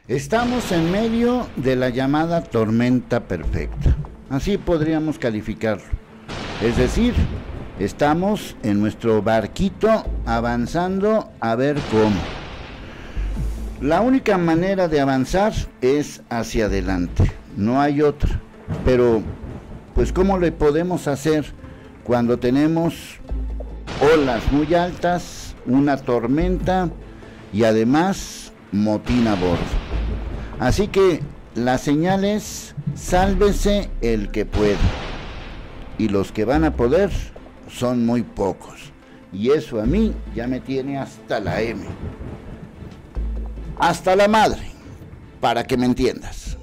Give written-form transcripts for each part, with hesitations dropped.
Estamos en medio de la llamada tormenta perfecta, así podríamos calificarlo. Es decir, estamos en nuestro barquito avanzando a ver cómo. La única manera de avanzar es hacia adelante, no hay otra. Pero, pues, ¿cómo le podemos hacer cuando tenemos olas muy altas, una tormenta y además motín a bordo? Así que la señal es: sálvese el que pueda. Y los que van a poder son muy pocos. Y eso a mí ya me tiene hasta la M. Hasta la madre, para que me entiendas.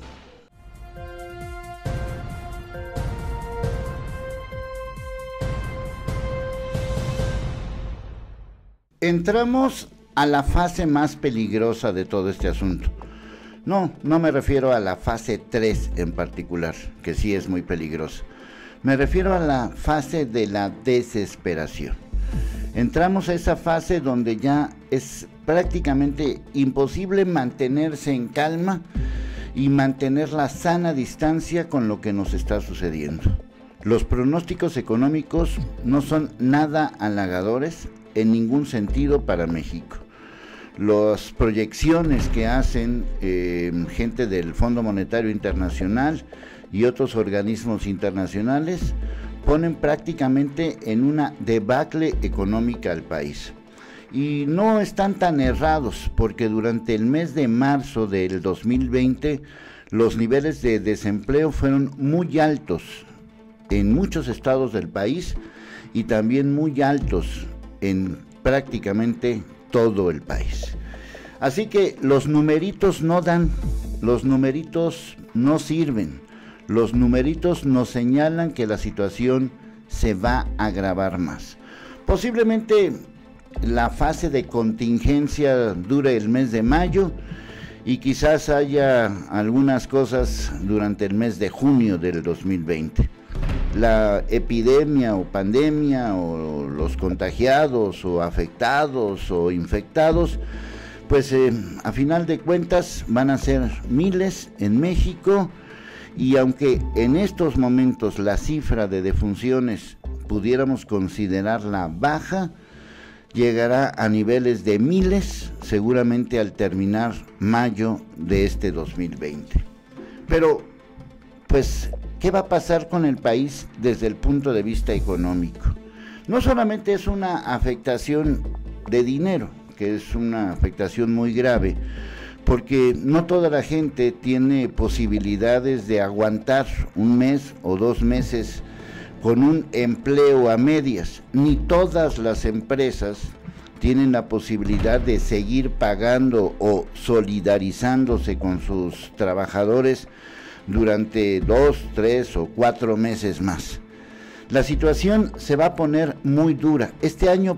Entramos a la fase más peligrosa de todo este asunto. No me refiero a la fase 3 en particular, que sí es muy peligrosa. Me refiero a la fase de la desesperación. Entramos a esa fase donde ya es prácticamente imposible mantenerse en calma y mantener la sana distancia con lo que nos está sucediendo. Los pronósticos económicos no son nada halagadores en ningún sentido para México. Las proyecciones que hacen gente del Fondo Monetario Internacional y otros organismos internacionales ponen prácticamente en una debacle económica al país. Y no están tan errados, porque durante el mes de marzo del 2020 los niveles de desempleo fueron muy altos en muchos estados del país y también muy altos en prácticamente todo el país. Así que los numeritos no dan, los numeritos no sirven, los numeritos nos señalan que la situación se va a agravar más. Posiblemente la fase de contingencia dure el mes de mayo y quizás haya algunas cosas durante el mes de junio del 2020. La epidemia o pandemia o los contagiados o afectados o infectados, pues a final de cuentas van a ser miles en México, y aunque en estos momentos la cifra de defunciones pudiéramos considerarla baja, llegará a niveles de miles seguramente al terminar mayo de este 2020. Pero, pues, ¿qué va a pasar con el país desde el punto de vista económico? No solamente es una afectación de dinero, que es una afectación muy grave, porque no toda la gente tiene posibilidades de aguantar un mes o 2 meses con un empleo a medias, ni todas las empresas tienen la posibilidad de seguir pagando o solidarizándose con sus trabajadores durante 2, 3 o 4 meses más. La situación se va a poner muy dura. Este año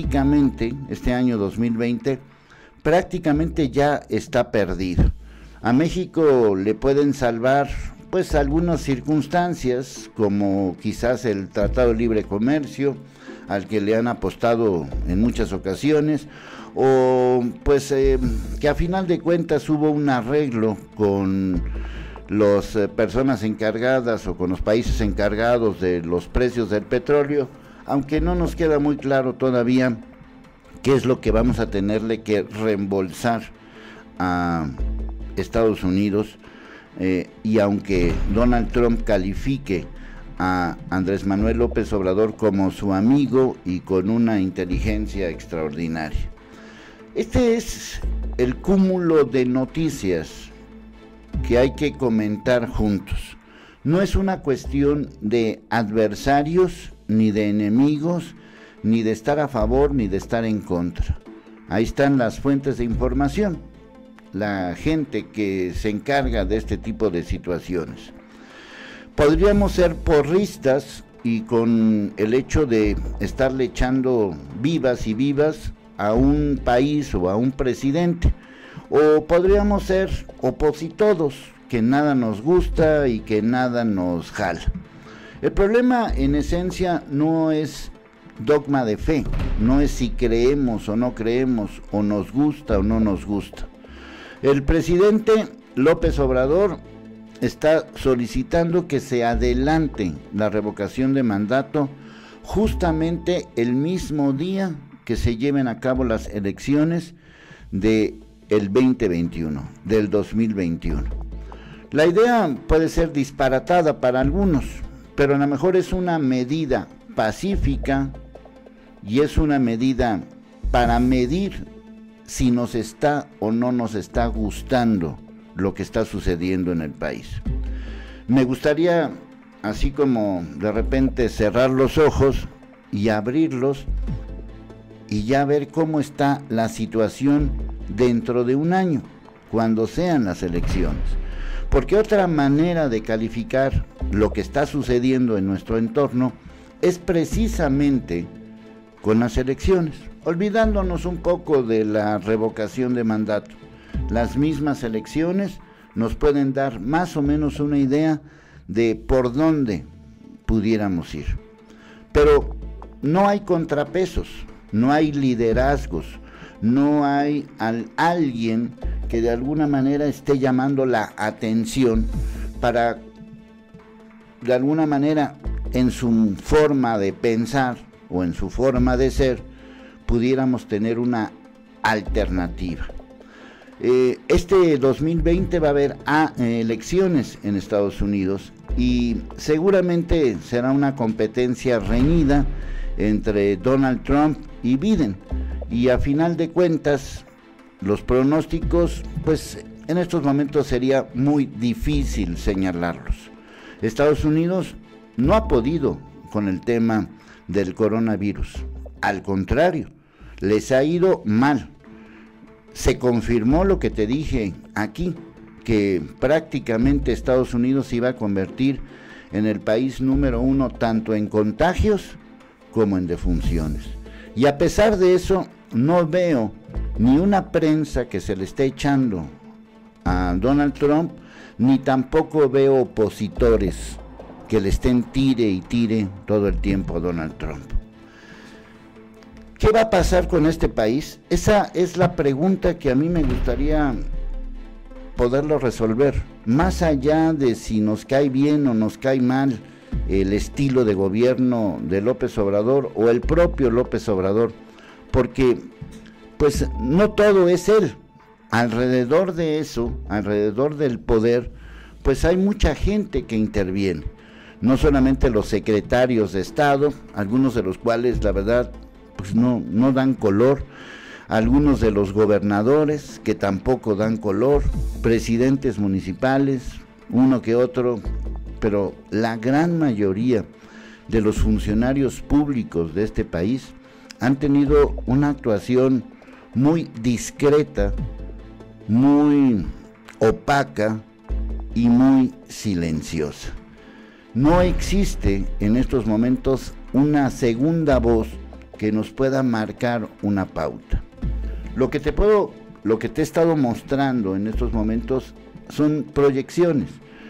2020, prácticamente ya está perdido. A México le pueden salvar pues algunas circunstancias, como quizás el Tratado de Libre Comercio, al que le han apostado en muchas ocasiones, o pues que a final de cuentas hubo un arreglo con las personas encargadas o con los países encargados de los precios del petróleo, aunque no nos queda muy claro todavía qué es lo que vamos a tenerle que reembolsar a Estados Unidos, y aunque Donald Trump califique a Andrés Manuel López Obrador como su amigo y con una inteligencia extraordinaria. Este es el cúmulo de noticias que hay que comentar juntos. No es una cuestión de adversarios, ni de enemigos, ni de estar a favor, ni de estar en contra. Ahí están las fuentes de información, la gente que se encarga de este tipo de situaciones. Podríamos ser porristas y con el hecho de estarle echando vivas y vivas a un país o a un presidente, o podríamos ser opositodos, que nada nos gusta y que nada nos jala. El problema en esencia no es dogma de fe, no es si creemos o no creemos, o nos gusta o no nos gusta. El presidente López Obrador está solicitando que se adelante la revocación de mandato justamente el mismo día que se lleven a cabo las elecciones del 2021, del 2021. La idea puede ser disparatada para algunos, pero a lo mejor es una medida pacífica y es una medida para medir si nos está o no nos está gustando lo que está sucediendo en el país. Me gustaría, así como de repente cerrar los ojos y abrirlos y ya ver cómo está la situación dentro de un año, cuando sean las elecciones. Porque otra manera de calificar lo que está sucediendo en nuestro entorno es precisamente con las elecciones, olvidándonos un poco de la revocación de mandato. Las mismas elecciones nos pueden dar más o menos una idea de por dónde pudiéramos ir. Pero no hay contrapesos, no hay liderazgos, no hay alguien que de alguna manera esté llamando la atención para, de alguna manera, en su forma de pensar o en su forma de ser, pudiéramos tener una alternativa. Este 2020 va a haber elecciones en Estados Unidos y seguramente será una competencia reñida entre Donald Trump y Biden, y a final de cuentas los pronósticos, pues en estos momentos sería muy difícil señalarlos. Estados Unidos no ha podido con el tema del coronavirus, al contrario, les ha ido mal. Se confirmó lo que te dije aquí, que prácticamente Estados Unidos se iba a convertir en el país número 1 tanto en contagios como en defunciones. Y a pesar de eso, no veo ni una prensa que se le esté echando a Donald Trump, ni tampoco veo opositores que le estén tire y tire todo el tiempo a Donald Trump. ¿Qué va a pasar con este país? Esa es la pregunta que a mí me gustaría poderlo resolver, más allá de si nos cae bien o nos cae mal el estilo de gobierno de López Obrador o el propio López Obrador, porque pues no todo es él. Alrededor de eso, alrededor del poder, pues hay mucha gente que interviene, no solamente los secretarios de Estado, algunos de los cuales la verdad pues no dan color, algunos de los gobernadores que tampoco dan color, presidentes municipales, uno que otro, pero la gran mayoría de los funcionarios públicos de este país han tenido una actuación muy discreta, muy opaca y muy silenciosa. No existe en estos momentos una segunda voz que nos pueda marcar una pauta. Lo que te he estado mostrando en estos momentos son proyecciones.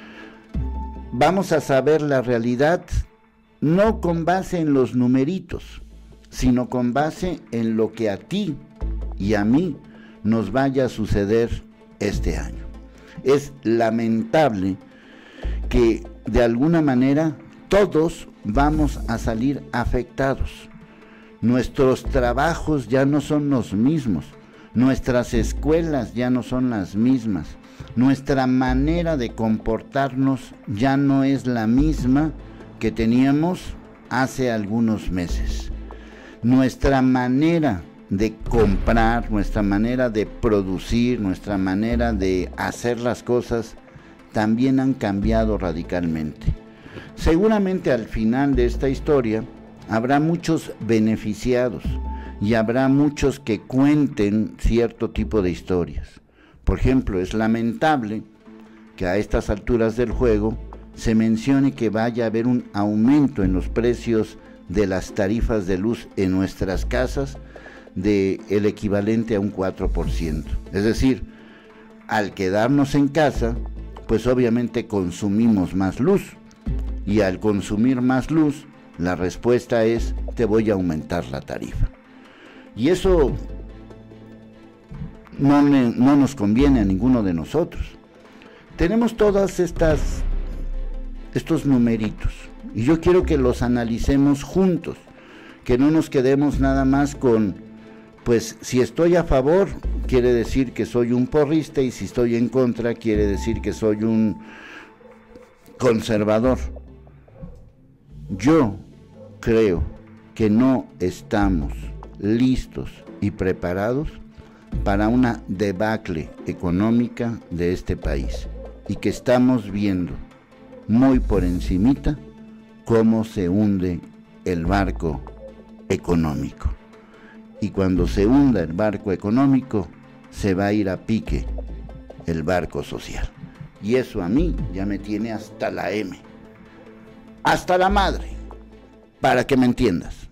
Vamos a saber la realidad no con base en los numeritos, sino con base en lo que a ti y a mí nos vaya a suceder este año. Es lamentable que de alguna manera todos vamos a salir afectados. Nuestros trabajos ya no son los mismos, nuestras escuelas ya no son las mismas, nuestra manera de comportarnos ya no es la misma que teníamos hace algunos meses. Nuestra manera de comprar, nuestra manera de producir, nuestra manera de hacer las cosas también han cambiado radicalmente. Seguramente al final de esta historia habrá muchos beneficiados y habrá muchos que cuenten cierto tipo de historias. Por ejemplo, es lamentable que a estas alturas del juego se mencione que vaya a haber un aumento en los precios de las tarifas de luz en nuestras casas del equivalente a un 4%. Es decir, al quedarnos en casa, pues obviamente consumimos más luz, y al consumir más luz, la respuesta es: te voy a aumentar la tarifa. Y eso no nos conviene a ninguno de nosotros. Tenemos todas estos numeritos y yo quiero que los analicemos juntos, que no nos quedemos nada más con, pues si estoy a favor quiere decir que soy un porrista y si estoy en contra quiere decir que soy un conservador. Yo creo que no estamos listos y preparados para una debacle económica de este país y que estamos viendo muy por encimita cómo se hunde el barco económico. Y cuando se hunda el barco económico, se va a ir a pique el barco social. Y eso a mí ya me tiene hasta la M, hasta la madre, para que me entiendas.